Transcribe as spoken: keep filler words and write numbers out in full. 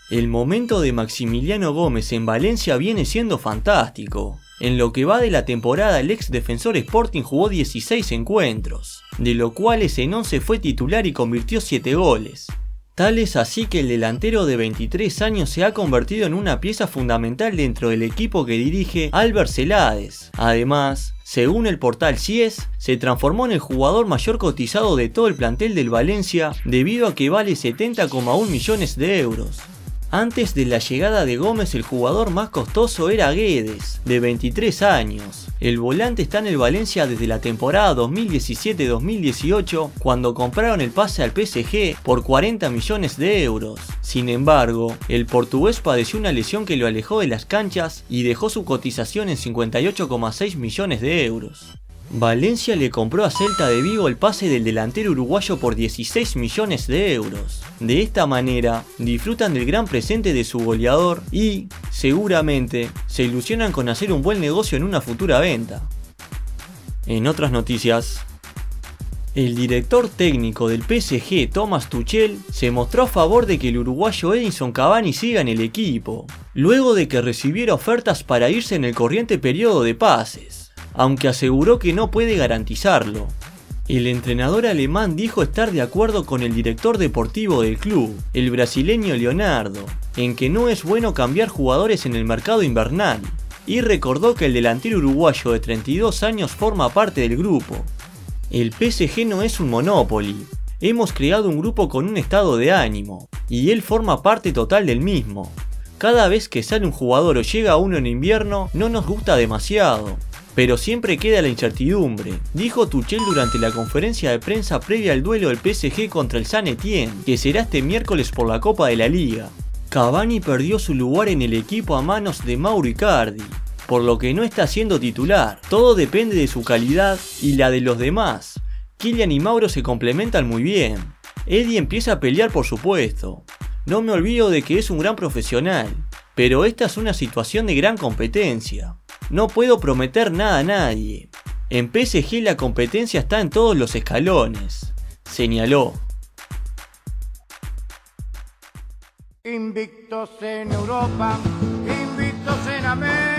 El momento de Maximiliano Gómez en Valencia viene siendo fantástico. En lo que va de la temporada, el ex Defensor Sporting jugó dieciséis encuentros, de los cuales en once fue titular y convirtió siete goles. Tal es así que el delantero de veintitrés años se ha convertido en una pieza fundamental dentro del equipo que dirige Albert Celades. Además, según el portal CIES, se transformó en el jugador mayor cotizado de todo el plantel del Valencia debido a que vale setenta coma uno millones de euros. Antes de la llegada de Gómez, el jugador más costoso era Guedes, de veintitrés años. El volante está en el Valencia desde la temporada dos mil diecisiete dos mil dieciocho, cuando compraron el pase al P S G por cuarenta millones de euros. Sin embargo, el portugués padeció una lesión que lo alejó de las canchas y dejó su cotización en cincuenta y ocho coma seis millones de euros. Valencia le compró a Celta de Vigo el pase del delantero uruguayo por dieciséis millones de euros. De esta manera, disfrutan del gran presente de su goleador y, seguramente, se ilusionan con hacer un buen negocio en una futura venta. En otras noticias, el director técnico del P S G, Thomas Tuchel, se mostró a favor de que el uruguayo Edinson Cavani siga en el equipo, luego de que recibiera ofertas para irse en el corriente periodo de pases, aunque aseguró que no puede garantizarlo. El entrenador alemán dijo estar de acuerdo con el director deportivo del club, el brasileño Leonardo, en que no es bueno cambiar jugadores en el mercado invernal, y recordó que el delantero uruguayo de treinta y dos años forma parte del grupo. El P S G no es un Monopoly, hemos creado un grupo con un estado de ánimo, y él forma parte total del mismo. Cada vez que sale un jugador o llega uno en invierno, no nos gusta demasiado, pero siempre queda la incertidumbre, dijo Tuchel durante la conferencia de prensa previa al duelo del P S G contra el Saint-Étienne, que será este miércoles por la Copa de la Liga. Cavani perdió su lugar en el equipo a manos de Mauro Icardi, por lo que no está siendo titular. Todo depende de su calidad y la de los demás. Kylian y Mauro se complementan muy bien. Eddie empieza a pelear por su puesto. No me olvido de que es un gran profesional, pero esta es una situación de gran competencia. No puedo prometer nada a nadie. En P S G la competencia está en todos los escalones, señaló. Invictos en Europa, invictos en América.